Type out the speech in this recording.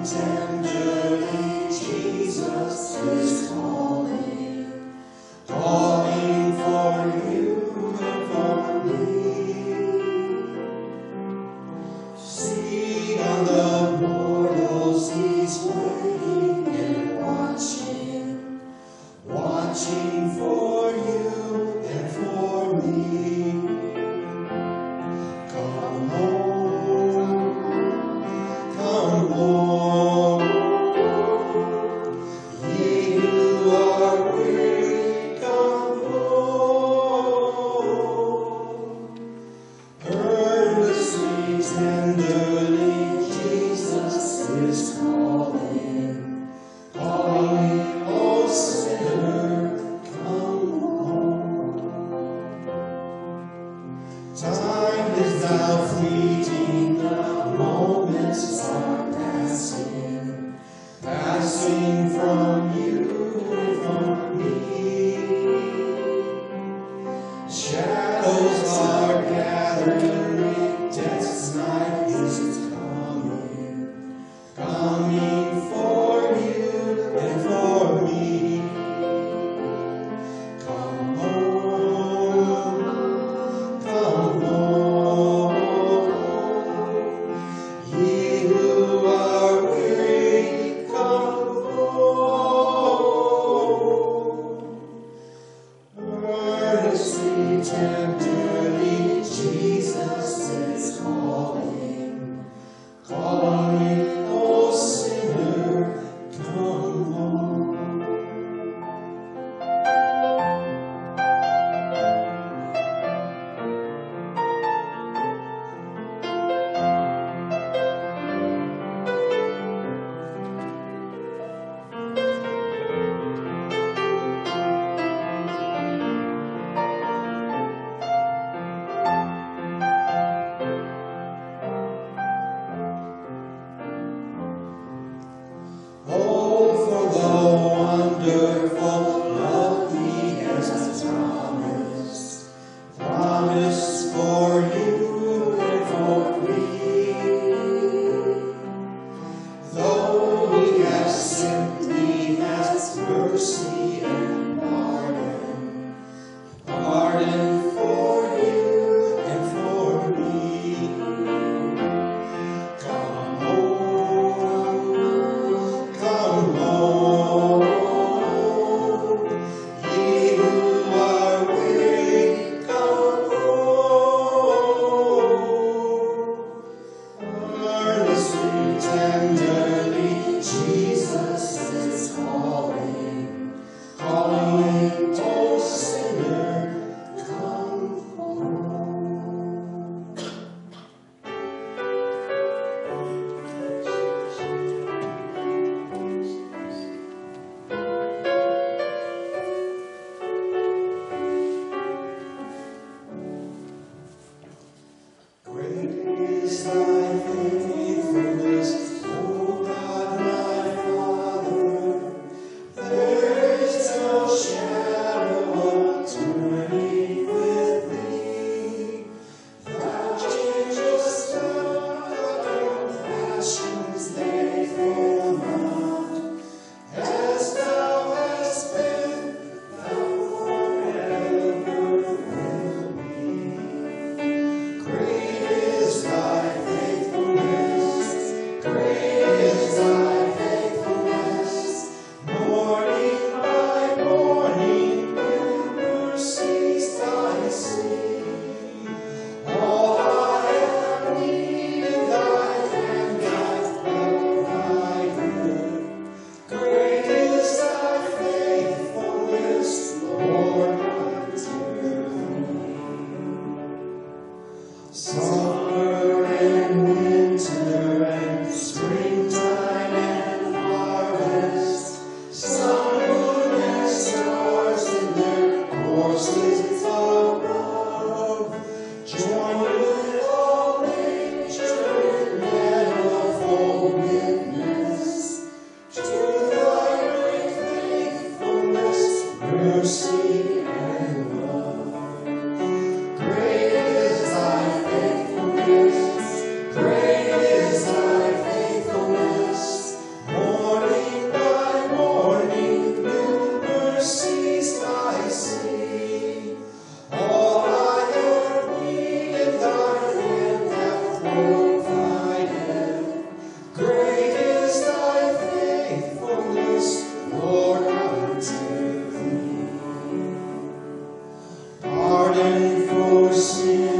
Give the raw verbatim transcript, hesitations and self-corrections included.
tenderly, Jesus is calling, calling for you and for me. See on the portals he's waiting and watching, watching for you and for me. Come home, come home, ye who are weary, come home. Earnestly, tenderly, Jesus is calling, calling, O sinner, come home. Time is now fleeting, the moments are passing, passing from you and from me. Shadows are gathering, death's night is coming, coming for you and for me. Come home, come home, ye who are weary, come home. Earnestly, tenderly, Jesus is calling, calling, O sinner, come home. Oh, for the wonderful love he has promised, promised for you and for me. Though he has sinned, he has mercy and pardon, pardon for you and for me. Come home, come home, ye who are weary, come home. Earnestly, tenderly, Jesus is calling, calling, O sinner, come home. Great is thy faithfulness, O God my Father. There is no shadow of turning with thee. Thou changest not, thy compassions they fail not. As thou hast been, thou forever will be. Great is thy faithfulness, great is thy faithfulness. Morning by morning, new mercies I see. All I have needed, thy hand hath provided. Great is thy faithfulness, Lord, unto me. Summer and winter and springtime and harvest, sun, moon, and stars in their courses above, join with all nature in manifold witness to thy great faithfulness, mercy, and love. Great is thy faithfulness. sin.